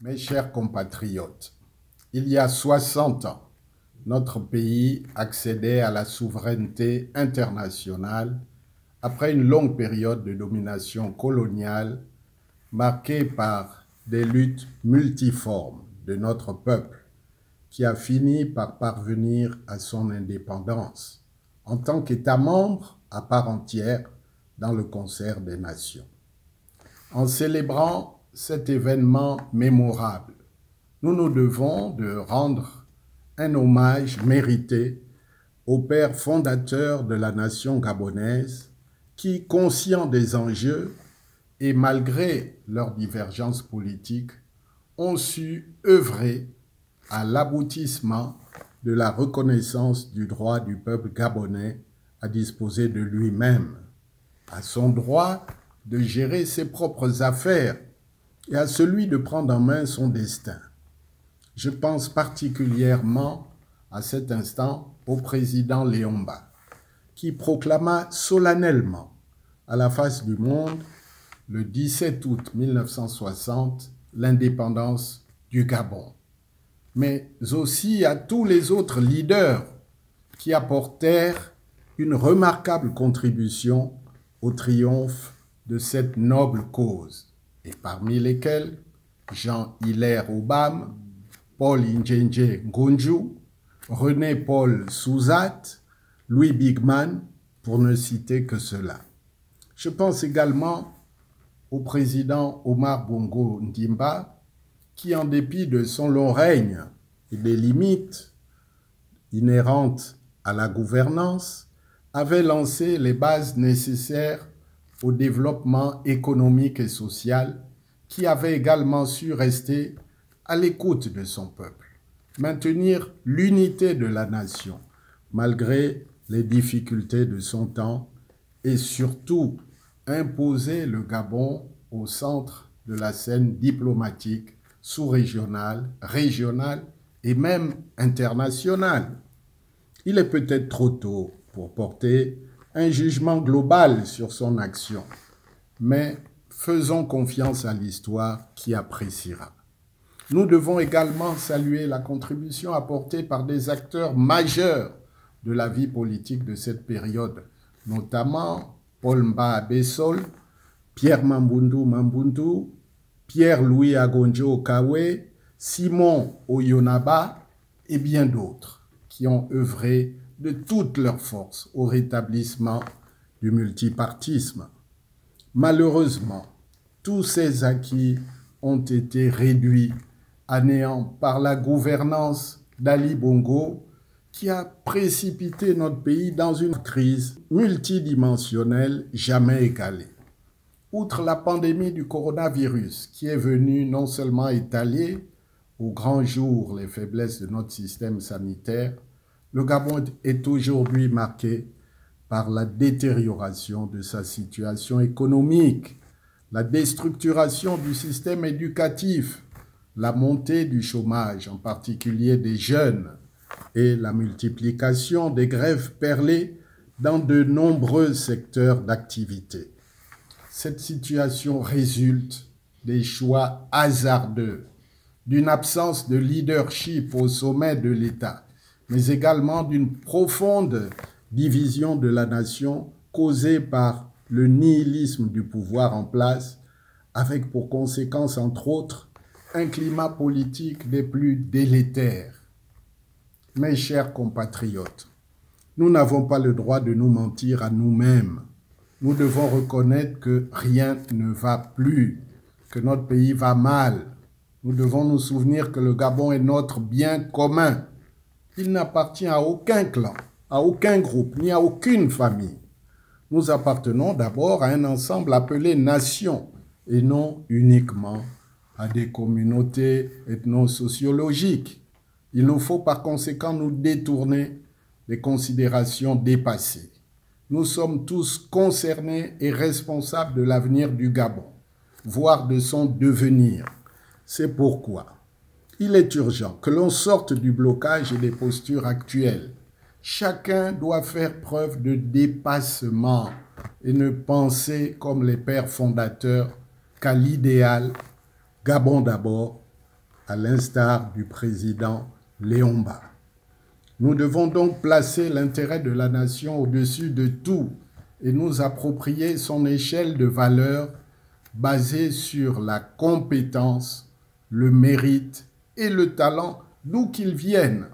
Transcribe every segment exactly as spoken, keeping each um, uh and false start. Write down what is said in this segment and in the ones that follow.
Mes chers compatriotes, il y a soixante ans, notre pays accédait à la souveraineté internationale après une longue période de domination coloniale marquée par des luttes multiformes de notre peuple qui a fini par parvenir à son indépendance en tant qu'État membre à part entière dans le concert des nations. En célébrant cet événement mémorable, nous nous devons de rendre un hommage mérité aux pères fondateurs de la nation gabonaise qui, conscients des enjeux et malgré leurs divergences politiques, ont su œuvrer à l'aboutissement de la reconnaissance du droit du peuple gabonais à disposer de lui-même, à son droit de gérer ses propres affaires et à celui de prendre en main son destin. Je pense particulièrement à cet instant au président Léomba, qui proclama solennellement à la face du monde le dix-sept août mille neuf cent soixante l'indépendance du Gabon, mais aussi à tous les autres leaders qui apportèrent une remarquable contribution au triomphe de cette noble cause, et parmi lesquels Jean-Hilaire Obam, Paul Injenje Ngunju, René-Paul Souzat, Louis Bigman, pour ne citer que cela. Je pense également au président Omar Bongo Ndimba, qui, en dépit de son long règne et des limites inhérentes à la gouvernance, avait lancé les bases nécessaires au développement économique et social, qui avait également su rester à l'écoute de son peuple, maintenir l'unité de la nation, malgré les difficultés de son temps, et surtout imposer le Gabon au centre de la scène diplomatique sous-régionale, régionale et même internationale. Il est peut-être trop tôt pour porter un jugement global sur son action, mais faisons confiance à l'histoire qui appréciera. Nous devons également saluer la contribution apportée par des acteurs majeurs de la vie politique de cette période, notamment Paul Mba Abessol, Pierre Mambundu Mambundu, Pierre-Louis Agonjo Okawe, Simon Oyonaba et bien d'autres qui ont œuvré de toutes leurs forces au rétablissement du multipartisme. Malheureusement, tous ces acquis ont été réduits à néant par la gouvernance d'Ali Bongo qui a précipité notre pays dans une crise multidimensionnelle jamais égalée. Outre la pandémie du coronavirus qui est venue non seulement étaler au grand jour les faiblesses de notre système sanitaire, le Gabon est aujourd'hui marqué par la détérioration de sa situation économique, la déstructuration du système éducatif, la montée du chômage, en particulier des jeunes, et la multiplication des grèves perlées dans de nombreux secteurs d'activité. Cette situation résulte des choix hasardeux, d'une absence de leadership au sommet de l'État, mais également d'une profonde division de la nation causée par le nihilisme du pouvoir en place, avec pour conséquence, entre autres, un climat politique des plus délétères. Mes chers compatriotes, nous n'avons pas le droit de nous mentir à nous-mêmes. Nous devons reconnaître que rien ne va plus, que notre pays va mal. Nous devons nous souvenir que le Gabon est notre bien commun. Il n'appartient à aucun clan, à aucun groupe, ni à aucune famille. Nous appartenons d'abord à un ensemble appelé nation, et non uniquement à des communautés ethno-sociologiques. Il nous faut par conséquent nous détourner des considérations dépassées. Nous sommes tous concernés et responsables de l'avenir du Gabon, voire de son devenir. C'est pourquoi il est urgent que l'on sorte du blocage et des postures actuelles. Chacun doit faire preuve de dépassement et ne penser comme les pères fondateurs qu'à l'idéal, Gabon d'abord, à l'instar du président Léomba. Nous devons donc placer l'intérêt de la nation au-dessus de tout et nous approprier son échelle de valeurs basée sur la compétence, le mérite et le talent d'où qu'ils viennent.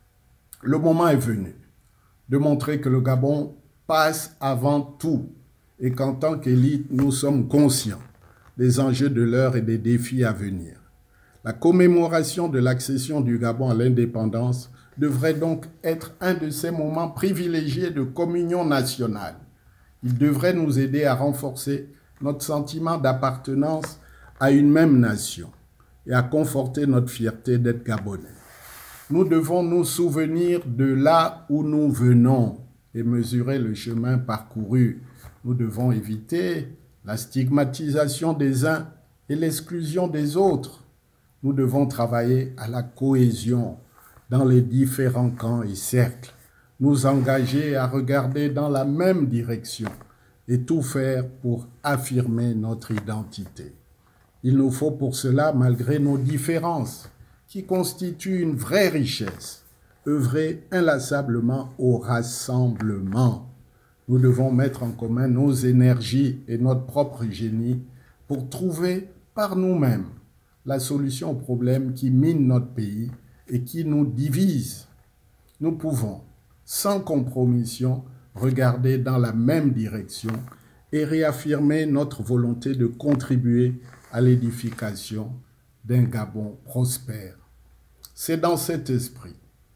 Le moment est venu de montrer que le Gabon passe avant tout et qu'en tant qu'élite, nous sommes conscients des enjeux de l'heure et des défis à venir. La commémoration de l'accession du Gabon à l'indépendance devrait donc être un de ces moments privilégiés de communion nationale. Il devrait nous aider à renforcer notre sentiment d'appartenance à une même nation et à conforter notre fierté d'être Gabonais. Nous devons nous souvenir de là où nous venons et mesurer le chemin parcouru. Nous devons éviter la stigmatisation des uns et l'exclusion des autres. Nous devons travailler à la cohésion dans les différents camps et cercles, nous engager à regarder dans la même direction et tout faire pour affirmer notre identité. Il nous faut pour cela, malgré nos différences, qui constituent une vraie richesse, œuvrer inlassablement au rassemblement. Nous devons mettre en commun nos énergies et notre propre génie pour trouver par nous-mêmes la solution aux problèmes qui minent notre pays et qui nous divisent. Nous pouvons, sans compromission, regarder dans la même direction et réaffirmer notre volonté de contribuer à l'édification d'un Gabon prospère. C'est dans cet esprit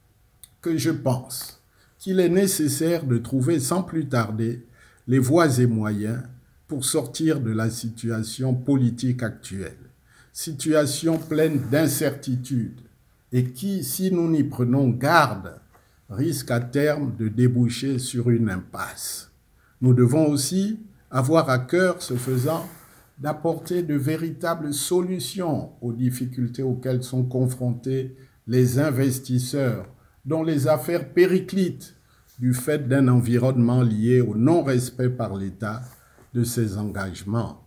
que je pense qu'il est nécessaire de trouver sans plus tarder les voies et moyens pour sortir de la situation politique actuelle, situation pleine d'incertitudes et qui, si nous n'y prenons garde, risque à terme de déboucher sur une impasse. Nous devons aussi avoir à cœur, ce faisant, d'apporter de véritables solutions aux difficultés auxquelles sont confrontés les investisseurs, dont les affaires périclitent du fait d'un environnement lié au non-respect par l'État de ses engagements.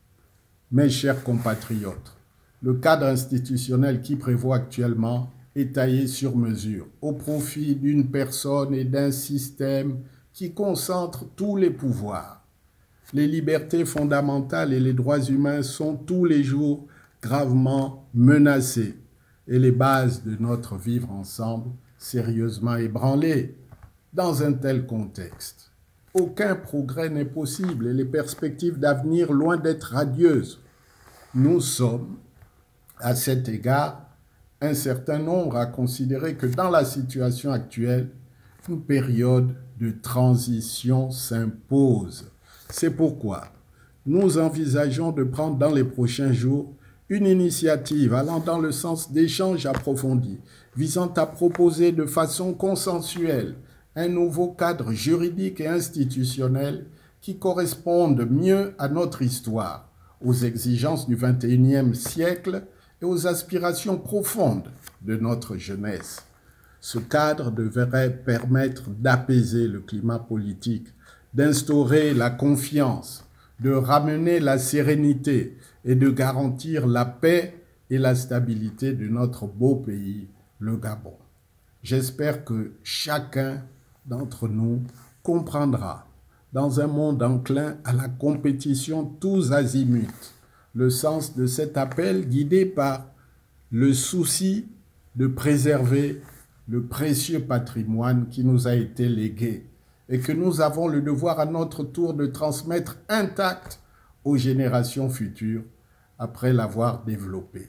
Mes chers compatriotes, le cadre institutionnel qui prévaut actuellement est taillé sur mesure au profit d'une personne et d'un système qui concentre tous les pouvoirs. Les libertés fondamentales et les droits humains sont tous les jours gravement menacés et les bases de notre vivre ensemble sérieusement ébranlées. Dans un tel contexte, aucun progrès n'est possible et les perspectives d'avenir loin d'être radieuses. Nous sommes, à cet égard, un certain nombre à considérer que dans la situation actuelle, une période de transition s'impose. C'est pourquoi nous envisageons de prendre dans les prochains jours une initiative allant dans le sens d'échanges approfondis, visant à proposer de façon consensuelle un nouveau cadre juridique et institutionnel qui corresponde mieux à notre histoire, aux exigences du vingt et unième siècle et aux aspirations profondes de notre jeunesse. Ce cadre devrait permettre d'apaiser le climat politique, d'instaurer la confiance, de ramener la sérénité et de garantir la paix et la stabilité de notre beau pays, le Gabon. J'espère que chacun d'entre nous comprendra, dans un monde enclin à la compétition tous azimuts, le sens de cet appel guidé par le souci de préserver le précieux patrimoine qui nous a été légué et que nous avons le devoir à notre tour de transmettre intact aux générations futures après l'avoir développé.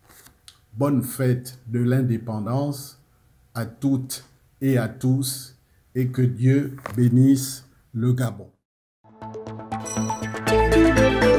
Bonne fête de l'indépendance à toutes et à tous et que Dieu bénisse le Gabon.